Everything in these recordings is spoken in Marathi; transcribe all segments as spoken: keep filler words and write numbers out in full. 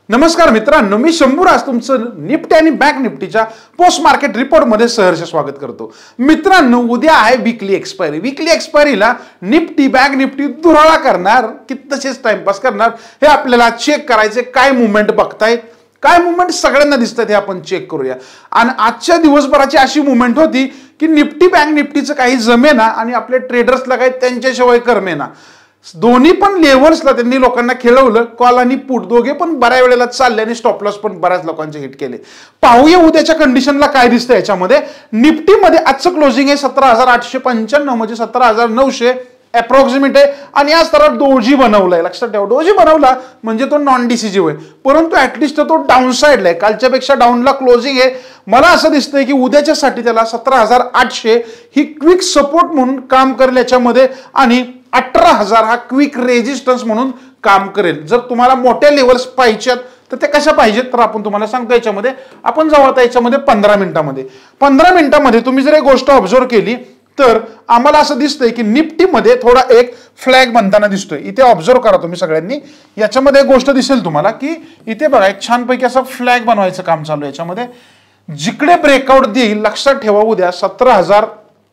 नमस्कार मित्रांनो, मी शंभू राज तुमचं निफ्टी आणि बँक निफ्टीच्या पोस्ट मार्केट रिपोर्ट मध्ये सहर्ष स्वागत करतो। मित्रांनो, उद्या आहे वीकली एक्सपायरी। वीकली एक्सपायरीला निफ्टी बँक निफ्टी दुराळा करणार की तसेच टाइमपास करणार हे आपल्याला चेक करायचे। काय मुवमेंट बघतायत, काय मुवमेंट सगळ्यांना दिसतात हे आपण चेक करूया। आणि आजच्या दिवसभराची अशी मुवमेंट होती की निफ्टी बँक निफ्टीचं काही जमेना आणि आपले ट्रेडर्सला काही त्यांच्याशिवाय करमेना। दोन्ही पण लेव्हल्सला त्यांनी लोकांना खेळवलं। कॉल आणि पुट दोघे पण बऱ्याच वेळेला चालले आणि स्टॉप लॉस पण बऱ्याच लोकांचे हिट केले। पाहूया उद्याच्या कंडिशनला काय दिसतं याच्यामध्ये। निफ्टी मध्ये आजचं क्लोजिंग आहे सतरा हजार आठशे पंच्याण्णव म्हणजे सतरा हजार नऊशे अप्रॉक्सिमेट आहे। आणि आज तर डोजी बनवलाय, लक्षात ठेवा डोजी बनवला म्हणजे तो नॉन डिसिजिव्ह आहे, परंतु ऍटलिस्ट तो डाऊन साइडला आहे, कालच्या पेक्षा डाऊनला क्लोजिंग आहे। मला असं दिसतंय की उद्याच्यासाठी त्याला सतरा हजार आठशे ही क्विक सपोर्ट म्हणून काम करेल याच्यामध्ये आणि अठरा हजार हा क्विक रेजिस्टन्स म्हणून काम करेल। जर तुम्हाला मोठ्या लेवल्स पाहिजेत तर ते कशा पाहिजेत तर आपण तुम्हाला सांगतो याच्यामध्ये। आपण जाऊ आता याच्यामध्ये पंधरा मिनिटांमध्ये पंधरा मिनिटांमध्ये तुम्ही जर एक गोष्ट ऑब्झर्व केली तर आम्हाला असं दिसतंय की निफ्टी मध्ये थोडा एक फ्लॅग बनताना दिसतोय। इथे ऑब्झर्व करा तुम्ही सगळ्यांनी, याच्यामध्ये एक गोष्ट दिसेल तुम्हाला की इथे बघा एक छानपैकी असा फ्लॅग बनवायचं काम चालू आहे याच्यामध्ये। जिकडे ब्रेकआउट देईल लक्षात ठेवा उद्या सतरा हजार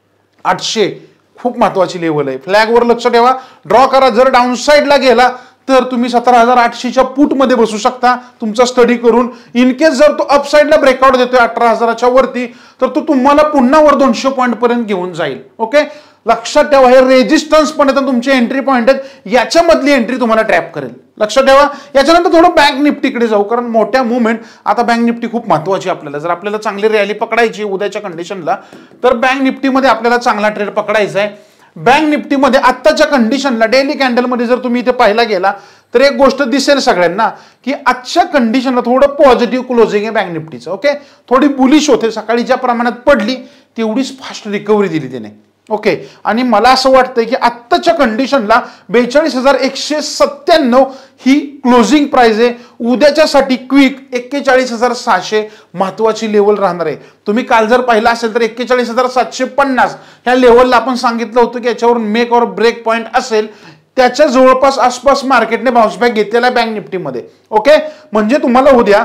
आठशे खूप महत्वाची लेवल आहे। फ्लॅगवर लक्ष ठेवा, ड्रॉ करा। जर डाऊन साइडला गेला तर तुम्ही सतरा हजार आठशेच्या पुट मध्ये बसू शकता तुमचा स्टडी करून। इन केस जर तो अप साइडला ब्रेकआउट देतोय अठरा हजाराच्या वरती तर तो तुम्हाला पुन्हा वर दोनशे पॉईंट पर्यंत घेऊन जाईल। ओके, लक्षात ठेवा हे रेजिस्टन्स पण आहे, तुमचे एंट्री पॉईंट आहेत, याच्यामधली एंट्री तुम्हाला ट्रॅप करेल, लक्षात ठेवा। याच्यानंतर थोडं बँक निफ्टीकडे जाऊ, कारण मोठ्या मुवमेंट आता बँक निफ्टी खूप महत्वाची आपल्याला। जर आपल्याला चांगली रॅली पकडायची उद्याच्या कंडिशनला तर बँक निफ्टीमध्ये आपल्याला चांगला ट्रेड पकडायचा आहे। बँक निफ्टीमध्ये आत्ताच्या कंडिशनला डेली कॅन्डलमध्ये जर तुम्ही इथे पाहायला गेला तर एक गोष्ट दिसेल सगळ्यांना की आजच्या कंडिशनला थोडं पॉझिटिव्ह क्लोजिंग आहे बँक निफ्टीचं। ओके, थोडी बुलिश होते, सकाळी ज्या प्रमाणात पडली तेवढीच फास्ट रिकव्हरी दिली त्याने। ओके, आणि मला असं वाटतंय की आत्ताच्या कंडिशनला बेचाळीस हजार एकशे सत्त्याण्णव ही क्लोजिंग प्राइस आहे। उद्याच्यासाठी क्विक एक्केचाळीस हजार सहाशे महत्वाची लेवल राहणार आहे। तुम्ही काल जर पाहिला असेल तर एक्केचाळीस हजार सातशे पन्नास ह्या लेवलला आपण सांगितलं होतं की याच्यावरून मेक और ब्रेक पॉईंट असेल, त्याच्या जवळपास आसपास मार्केटने बाउन्स बॅक घेतलेला बँक निफ्टीमध्ये। ओके, म्हणजे तुम्हाला उद्या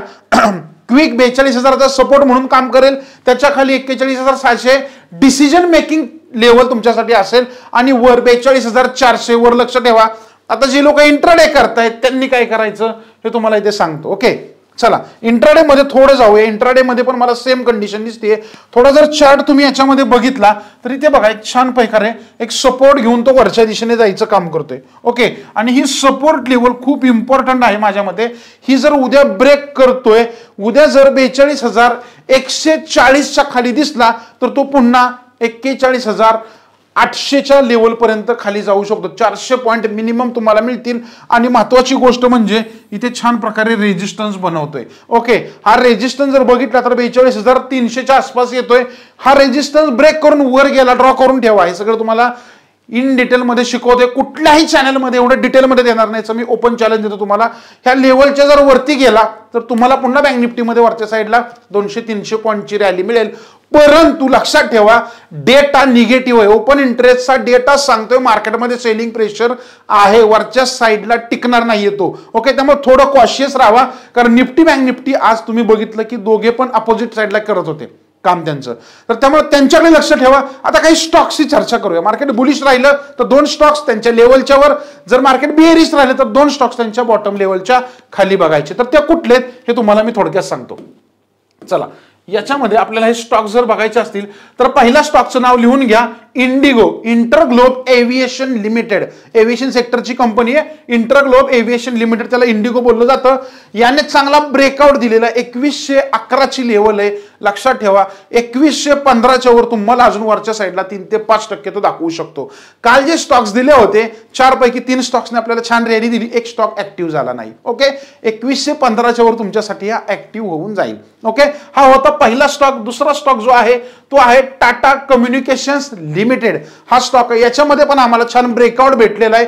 क्विक बेचाळीस हजाराचा सपोर्ट म्हणून काम करेल, त्याच्या खाली एक्केचाळीस हजार सहाशे डिसिजन मेकिंग लेवल तुमच्यासाठी असेल आणि वर बेचाळीस हजार चारशे वर लक्ष ठेवा। आता जे लोक इंट्राडे करतायत त्यांनी काय करायचं हे तुम्हाला इथे सांगतो। ओके, चला इंट्राडे मध्ये थोडं जाऊया। इंट्राडे मध्ये पण मला सेम कंडिशन दिसते। थोडा जर चार्ट तुम्ही याच्यामध्ये बघितला तर इथे बघा एक छान प्रकारे एक सपोर्ट घेऊन तो वरच्या दिशेने जायचं काम करतोय। ओके, आणि ही सपोर्ट लेवल खूप इम्पॉर्टंट आहे माझ्या मते। ही जर उद्या ब्रेक करतोय, उद्या जर बेचाळीस हजार एकशे चाळीसच्या खाली दिसला तर तो पुन्हा एक्केचाळीस हजार आठशेच्या लेवल पर्यंत खाली जाऊ शकतो। चारशे पॉईंट मिनिमम तुम्हाला मिळतील। आणि महत्वाची गोष्ट म्हणजे इथे छान प्रकारे रेजिस्टन्स बनवतोय। ओके, हा रेजिस्टन्स जर बघितला तर बेचाळीस हजार तीनशेच्या आसपास येतोय। हा रेजिस्टन्स ब्रेक करून वर गेला, ड्रॉ करून ठेवा। हे सगळं तुम्हाला इन डिटेल मध्ये शिकवते, कुठल्याही चॅनलमध्ये एवढं डिटेलमध्ये देणार नाही। मी ओपन चॅलेंज देतो तुम्हाला। ह्या लेवलच्या जर वरती गेला तर तुम्हाला पुन्हा बँक निफ्टीमध्ये वरच्या साईडला दोनशे तीनशे पॉईंटची रॅली मिळेल। परंतु लक्षात ठेवा डेटा निगेटिव्ह आहे। ओपन इंटरेस्टचा डेटा सांगतोय मार्केटमध्ये सेलिंग प्रेशर आहे, वरच्या साईडला टिकणार नाहीये तो। ओके, त्यामुळे थोडं कॉशियस राहा, कारण निफ्टी बँक निफ्टी आज तुम्ही बघितलं की दोघे पण अपोजिट साईडला करत होते काम त्यांचं, तर त्यामुळे त्यांच्याकडे लक्ष ठेवा। आता काही स्टॉक्सची चर्चा करूया। मार्केट बुलिश राहिलं तर दोन स्टॉक्स त्यांच्या लेवलच्या वर, जर मार्केट बिअरिश राहिलं तर दोन स्टॉक्स त्यांच्या बॉटम लेवलच्या खाली बघायचे। तर त्या कुठलेत हे तुम्हाला मी थोडक्यात सांगतो। चला, याच्यामध्ये आपल्याला हे स्टॉक जर बघायचे असतील तर पहिल्या स्टॉकचं नाव लिहून घ्या, IndiGo InterGlobe aviation limited. Aviation सेक्टरची कंपनी आहे इंटरग्लोब एव्हिएशन लिमिटेड, त्याला इंडिगो बोललं जातं। याने चांगला ब्रेकआउट दिलेला एकवीसशे अकराची लेवल आहे, लक्षात ठेवा। एकवीसशे पंधराच्या वर तुम्हाला अजून वरच्या साईडला तीन ते पाच टक्के तो दाखवू शकतो। काल जे स्टॉक्स दिले होते चार पैकी तीन स्टॉक्सने आपल्याला छान रॅली दिली, एक स्टॉक ऍक्टिव्ह झाला नाही। ओके, एकवीसशे पंधराच्या वर तुमच्यासाठी हा ऍक्टिव्ह होऊन जाईल। ओके, हा होता पहिला स्टॉक। दुसरा स्टॉक जो आहे तो आहे टाटा कम्युनिकेशन्स लिमिटेड हा स्टॉक आहे। याच्यामध्ये पण आम्हाला छान ब्रेकआउट भेटलेला आहे।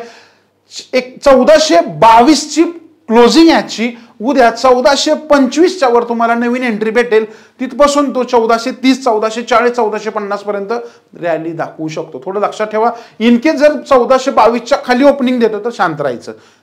एक चौदाशे बावीस ची क्लोजिंग याची, उद्या चौदाशे पंचवीसच्या वर तुम्हाला नवीन एंट्री भेटेल। तिथपासून तो चौदाशे तीस चौदाशे चाळीस चौदाशे पन्नास पर्यंत रॅली दाखवू शकतो। थोडं लक्षात ठेवा, इन केस जर चौदाशे बावीसच्या खाली ओपनिंग देतो तर शांत राहायचं।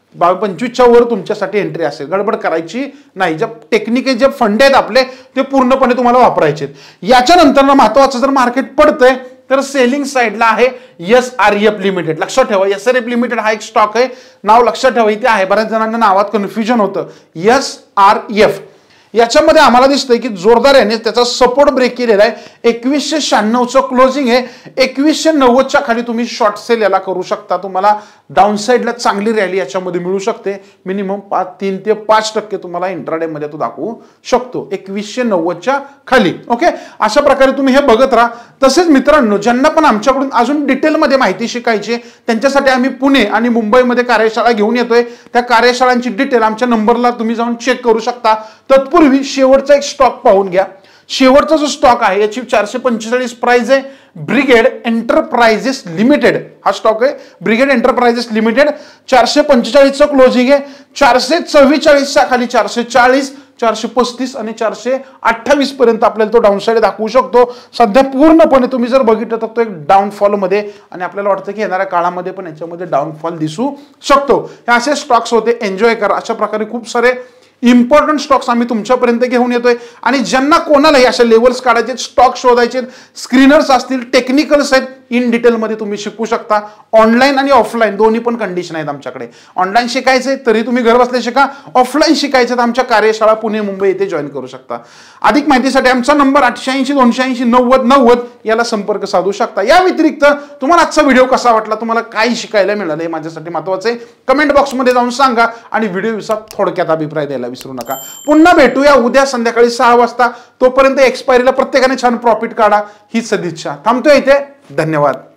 पंचवीसच्या वर तुमच्यासाठी एंट्री असेल, गडबड करायची नाही. जे टेक्निकल जे फंड आहेत आपले ते पूर्णपणे तुम्हाला वापरायचे. याच्यानंतर महत्वाचं जर मार्केट पडतंय तर सेलिंग साईडला आहे एस आर एफ लिमिटेड. लक्षात ठेवा, एस आर एफ लिमिटेड हा एक स्टॉक आहे. नाव लक्षात ठेवा, इथे आहे, बऱ्याच जणांना नावात कन्फ्युजन होतं. एस आर एफ याच्यामध्ये आम्हाला दिसतंय की जोरदार याने त्याचा सपोर्ट ब्रेक केलेला आहे. एकवीसशे शहाण्णवचं क्लोजिंग आहे. एकवीसशे नव्वदच्या खाली तुम्ही शॉर्ट सेल याला करू शकता. तुम्हाला डाऊन साईडला चांगली रॅली याच्यामध्ये मिळू शकते. मिनिमम पाच तीन ते पाच टक्के तुम्हाला इंट्राडे मध्ये तो दाखवू शकतो एकवीसशे नव्वदच्या खाली. ओके, अशा प्रकारे तुम्ही हे बघत राहा. तसेच मित्रांनो, ज्यांना पण आमच्याकडून अजून डिटेलमध्ये माहिती शिकायची त्यांच्यासाठी आम्ही पुणे आणि मुंबईमध्ये कार्यशाळा घेऊन येतोय. त्या कार्यशाळांची डिटेल आमच्या नंबरला तुम्ही जाऊन चेक करू शकता. तत्पूर्वी शेवटचा एक स्टॉक पाहून घ्या. शेवटचा जो स्टॉक आहे याची चारशे पंचेचाळीस प्राइस आहे. ब्रिगेड एंटरप्राइजेस लिमिटेड हा स्टॉक आहे. ब्रिगेड एंटरप्राइजेस लिमिटेड चारशे पंचेचाळीसचं क्लोजिंग आहे. चारशे चव्वेचाळीसच्या खाली चारशे चाळीस, चारशे पस्तीस आणि चारशे अठ्ठावीस पर्यंत आपल्याला तो डाऊनसाईड दाखवू शकतो. सध्या पूर्णपणे तुम्ही जर बघितलं तर तो एक डाऊनफॉल मध्ये, आणि आपल्याला वाटतं की येणाऱ्या काळामध्ये पण याच्यामध्ये डाऊनफॉल दिसू शकतो. हे असे स्टॉक्स होते, एन्जॉय करा. अशा प्रकारे खूप सारे इम्पॉर्टंट स्टॉक्स आम्ही तुमच्यापर्यंत घेऊन येतोय. आणि ज्यांना कोणालाही अशा लेवल्स काढायचे, स्टॉक शोधायचे, स्क्रीनर्स असतील, टेक्निकल्स आहेत, इन डिटेलमध्ये तुम्ही शिकू शकता. ऑनलाईन आणि ऑफलाईन दोन्ही पण कंडिशन आहेत आमच्याकडे. ऑनलाईन शिकायचे तरी तुम्ही घर बसले शिका, ऑफलाईन शिकायचे तर आमच्या कार्यशाळा पुणे मुंबई येथे जॉईन करू शकता. अधिक माहितीसाठी आमचा नंबर आठशे ऐंशी दोनशे ऐंशी नव्वद नव्वद याला संपर्क साधू शकता. या व्यतिरिक्त तुम्हाला आजचा व्हिडिओ कसा वाटला, तुम्हाला काय शिकायला मिळालं हे माझ्यासाठी महत्वाचं आहे. कमेंट बॉक्समध्ये जाऊन सांगा आणि व्हिडिओचा थोडक्यात अभिप्राय द्यायला विसरू नका. पुन्हा भेटूया उद्या संध्याकाळी सहा वाजता. तोपर्यंत एक्सपायरीला प्रत्येकाने छान प्रॉफिट काढा ही सदिच्छा. थांबतोय इथे. धन्यवाद.